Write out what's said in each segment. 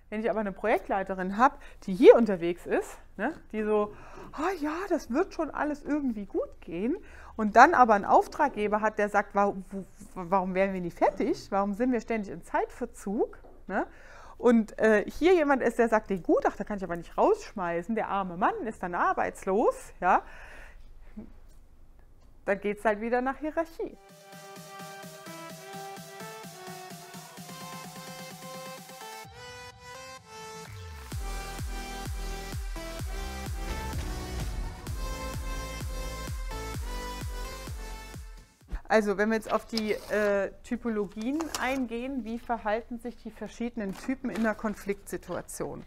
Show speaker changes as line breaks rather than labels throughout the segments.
Wenn ich aber eine Projektleiterin habe, die hier unterwegs ist, ne, die so, oh ja, das wird schon alles irgendwie gut gehen, und dann aber einen Auftraggeber hat, der sagt, warum werden wir nicht fertig? Warum sind wir ständig in Zeitverzug? Ne? Und hier jemand ist, der sagt, den Gutachter kann ich aber nicht rausschmeißen, der arme Mann ist dann arbeitslos, ja, dann geht es halt wieder nach Hierarchie. Also wenn wir jetzt auf die Typologien eingehen, wie verhalten sich die verschiedenen Typen in einer Konfliktsituation?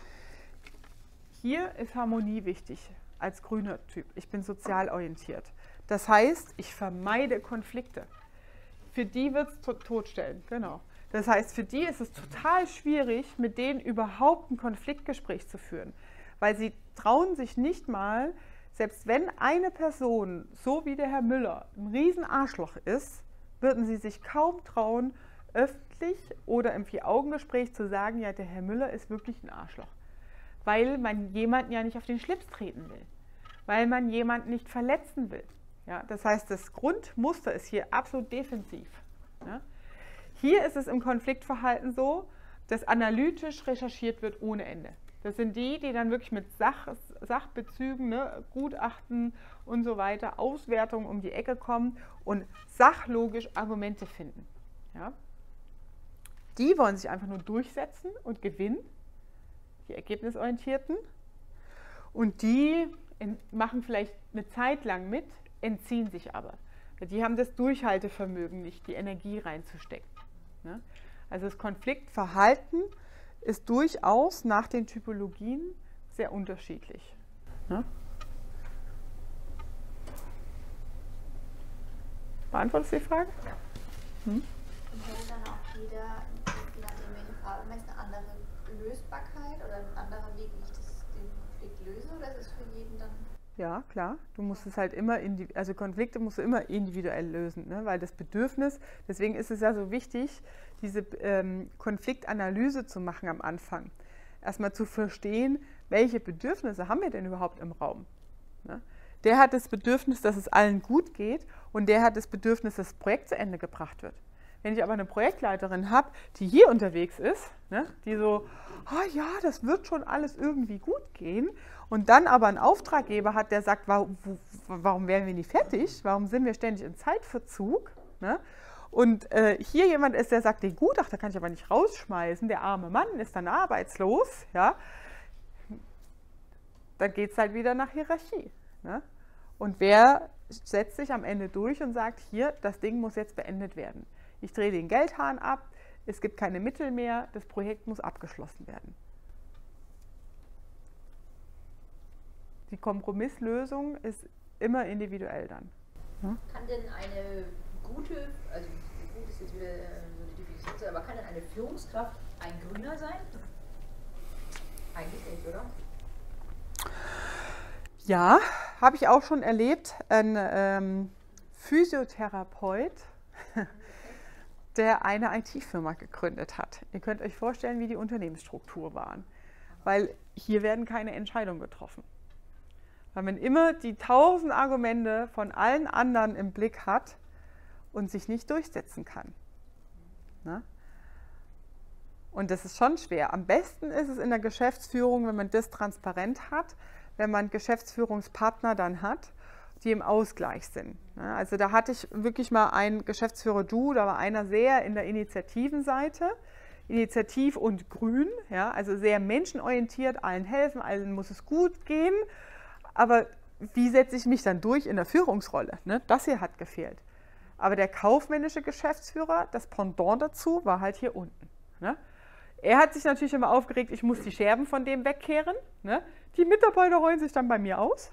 Hier ist Harmonie wichtig als grüner Typ. Ich bin sozial orientiert. Das heißt, ich vermeide Konflikte. Für die wird es totstellen, genau. Das heißt, für die ist es total schwierig, mit denen überhaupt ein Konfliktgespräch zu führen, weil sie trauen sich nicht mal, selbst wenn eine Person, so wie der Herr Müller, ein Riesenarschloch ist, würden sie sich kaum trauen, öffentlich oder im Vier-Augen-Gespräch zu sagen, ja, der Herr Müller ist wirklich ein Arschloch. Weil man jemanden ja nicht auf den Schlips treten will. Weil man jemanden nicht verletzen will. Ja, das heißt, das Grundmuster ist hier absolut defensiv. Ja. Hier ist es im Konfliktverhalten so, dass analytisch recherchiert wird ohne Ende. Das sind die, die dann wirklich mit Sachbezügen, ne, Gutachten und so weiter, Auswertungen um die Ecke kommen und sachlogisch Argumente finden. Ja? Die wollen sich einfach nur durchsetzen und gewinnen, die Ergebnisorientierten. Und die machen vielleicht eine Zeit lang mit, entziehen sich aber. Die haben das Durchhaltevermögen nicht, die Energie reinzustecken. Ne? Also das Konfliktverhalten ist durchaus nach den Typologien sehr unterschiedlich. Ne? Beantwortest du die Frage?
Ja. Und hätte dann auch jeder, je nachdem welche Farbe, eine andere Lösbarkeit oder ein anderer Weg, wie ich den Konflikt löse, oder ist es für jeden dann?
Ja, klar. Du musst es halt immer, also Konflikte musst du immer individuell lösen, ne? Weil das Bedürfnis, deswegen ist es ja so wichtig, diese Konfliktanalyse zu machen am Anfang. Erstmal zu verstehen, welche Bedürfnisse haben wir denn überhaupt im Raum. Ne? Der hat das Bedürfnis, dass es allen gut geht, und der hat das Bedürfnis, dass das Projekt zu Ende gebracht wird. Wenn ich aber eine Projektleiterin habe, die hier unterwegs ist, ne, die so, oh ja, das wird schon alles irgendwie gut gehen, und dann aber einen Auftraggeber hat, der sagt, warum werden wir nicht fertig? Warum sind wir ständig in Zeitverzug? Ne? Und hier jemand ist, der sagt, den Gutachter kann ich aber nicht rausschmeißen, der arme Mann ist dann arbeitslos, ja, dann geht es halt wieder nach Hierarchie. Ne? Und wer setzt sich am Ende durch und sagt, hier, das Ding muss jetzt beendet werden. Ich drehe den Geldhahn ab, es gibt keine Mittel mehr, das Projekt muss abgeschlossen werden. Die Kompromisslösung ist immer individuell dann.
Kann denn eine gute, also gut ist jetzt wieder so eine Definition, aber kann denn eine Führungskraft ein Grüner sein? Eigentlich nicht, oder?
Ja, habe ich auch schon erlebt. Ein Physiotherapeut, der eine IT-Firma gegründet hat. Ihr könnt euch vorstellen, wie die Unternehmensstruktur waren. Weil hier werden keine Entscheidungen getroffen. Weil man immer die 1000 Argumente von allen anderen im Blick hat und sich nicht durchsetzen kann. Ne? Und das ist schon schwer. Am besten ist es in der Geschäftsführung, wenn man das transparent hat, wenn man Geschäftsführungspartner dann hat, die im Ausgleich sind. Also da hatte ich wirklich mal einen Geschäftsführer-Duo, da war einer sehr in der Initiativenseite, Initiativ und Grün, ja, also sehr menschenorientiert, allen helfen, allen muss es gut gehen, aber wie setze ich mich dann durch in der Führungsrolle? Ne? Das hier hat gefehlt. Aber der kaufmännische Geschäftsführer, das Pendant dazu, war halt hier unten. Ne? Er hat sich natürlich immer aufgeregt, ich muss die Scherben von dem wegkehren. Ne? Die Mitarbeiter rollen sich dann bei mir aus.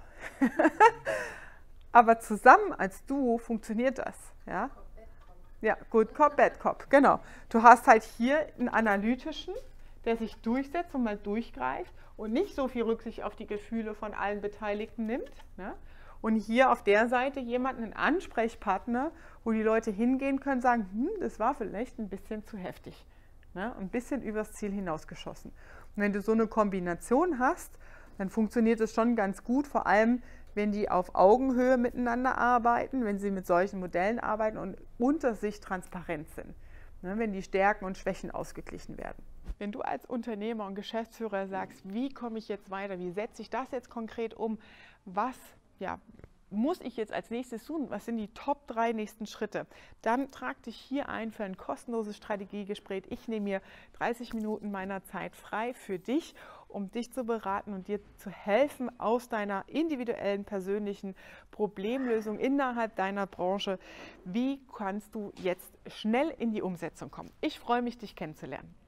Aber zusammen als Duo funktioniert das. Ja, ja, Good Cop, Bad Cop, genau. Du hast halt hier einen analytischen, der sich durchsetzt und mal durchgreift und nicht so viel Rücksicht auf die Gefühle von allen Beteiligten nimmt. Ne? Und hier auf der Seite jemanden, einen Ansprechpartner, wo die Leute hingehen können, sagen, das war vielleicht ein bisschen zu heftig. ne? Ein bisschen übers Ziel hinausgeschossen. Und wenn du so eine Kombination hast, dann funktioniert es schon ganz gut, vor allem wenn die auf Augenhöhe miteinander arbeiten, wenn sie mit solchen Modellen arbeiten und unter sich transparent sind, ne? Wenn die Stärken und Schwächen ausgeglichen werden. Wenn du als Unternehmer und Geschäftsführer sagst, wie komme ich jetzt weiter, wie setze ich das jetzt konkret um, was muss ich jetzt als nächstes tun, was sind die Top 3 nächsten Schritte, dann trag dich hier ein für ein kostenloses Strategiegespräch. Ich nehme mir 30 Minuten meiner Zeit frei für dich, um dich zu beraten und dir zu helfen aus deiner individuellen persönlichen Problemlösung innerhalb deiner Branche. Wie kannst du jetzt schnell in die Umsetzung kommen? Ich freue mich, dich kennenzulernen.